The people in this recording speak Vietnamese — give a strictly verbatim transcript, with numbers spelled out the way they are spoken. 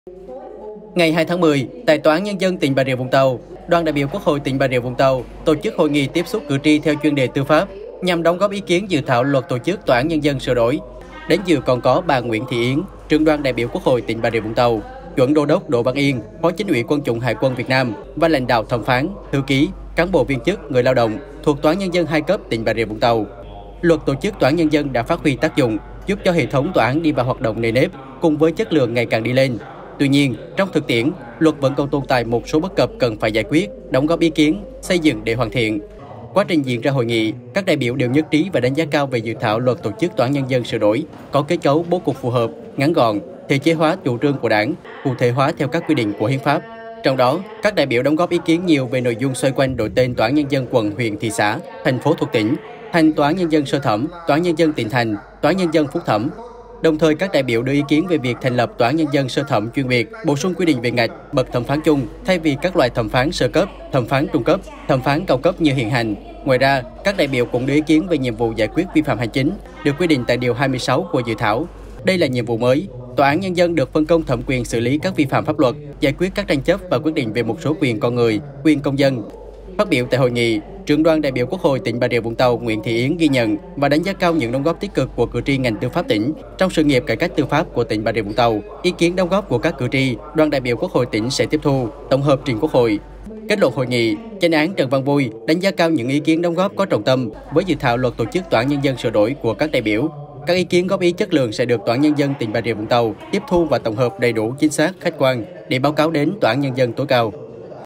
Ngày hai tháng mười, tại Tòa án Nhân dân tỉnh Bà Rịa Vũng Tàu, đoàn đại biểu Quốc hội tỉnh Bà Rịa Vũng Tàu tổ chức hội nghị tiếp xúc cử tri theo chuyên đề tư pháp nhằm đóng góp ý kiến dự thảo luật tổ chức Tòa án Nhân dân sửa đổi. Đến dự còn có bà Nguyễn Thị Yến, trưởng đoàn đại biểu Quốc hội tỉnh Bà Rịa Vũng Tàu, chuẩn đô đốc Đỗ Văn Yên, phó chính ủy Quân chủng Hải quân Việt Nam và lãnh đạo thẩm phán, thư ký, cán bộ viên chức, người lao động thuộc Tòa án Nhân dân hai cấp tỉnh Bà Rịa Vũng Tàu. Luật tổ chức Tòa án Nhân dân đã phát huy tác dụng, giúp cho hệ thống tòa án đi vào hoạt động nề nếp cùng với chất lượng ngày càng đi lên. Tuy nhiên, trong thực tiễn, luật vẫn còn tồn tại một số bất cập cần phải giải quyết, đóng góp ý kiến, xây dựng để hoàn thiện. Quá trình diễn ra hội nghị, các đại biểu đều nhất trí và đánh giá cao về dự thảo luật tổ chức Tòa án Nhân dân sửa đổi, có kết cấu bố cục phù hợp, ngắn gọn, thể chế hóa chủ trương của Đảng, cụ thể hóa theo các quy định của hiến pháp. Trong đó, các đại biểu đóng góp ý kiến nhiều về nội dung xoay quanh đổi tên Tòa án Nhân dân quận, huyện, thị xã, thành phố thuộc tỉnh thành Tòa án Nhân dân sơ thẩm, Tòa án Nhân dân tỉnh thành, Tòa án Nhân dân phúc thẩm. Đồng thời, các đại biểu đưa ý kiến về việc thành lập Tòa án Nhân dân sơ thẩm chuyên biệt, bổ sung quy định về ngạch, bậc thẩm phán chung thay vì các loại thẩm phán sơ cấp, thẩm phán trung cấp, thẩm phán cao cấp như hiện hành. Ngoài ra, các đại biểu cũng đưa ý kiến về nhiệm vụ giải quyết vi phạm hành chính, được quy định tại điều hai mươi sáu của dự thảo. Đây là nhiệm vụ mới. Tòa án Nhân dân được phân công thẩm quyền xử lý các vi phạm pháp luật, giải quyết các tranh chấp và quyết định về một số quyền con người, quyền công dân. Phát biểu tại hội nghị, trưởng đoàn đại biểu Quốc hội tỉnh Bà Rịa Vũng Tàu Nguyễn Thị Yến ghi nhận và đánh giá cao những đóng góp tích cực của cử tri ngành tư pháp tỉnh trong sự nghiệp cải cách tư pháp của tỉnh Bà Rịa Vũng Tàu. Ý kiến đóng góp của các cử tri, đoàn đại biểu Quốc hội tỉnh sẽ tiếp thu, tổng hợp trình Quốc hội. Kết luận hội nghị, Chánh án Trần Văn Vui đánh giá cao những ý kiến đóng góp có trọng tâm với dự thảo luật tổ chức Tòa án Nhân dân sửa đổi của các đại biểu. Các ý kiến góp ý chất lượng sẽ được Tòa án Nhân dân tỉnh Bà Rịa Vũng Tàu tiếp thu và tổng hợp đầy đủ, chính xác, khách quan để báo cáo đến Tòa án Nhân dân tối cao.